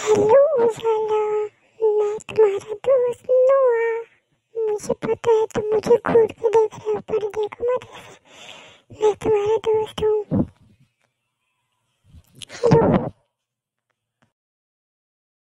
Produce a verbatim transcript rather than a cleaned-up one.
Hello उजाला, मैं तुम्हारा दोस्त नोआ। मुझे पता है तुम मुझे घूर के देख रहे हो, पर देखो मत ऐसे।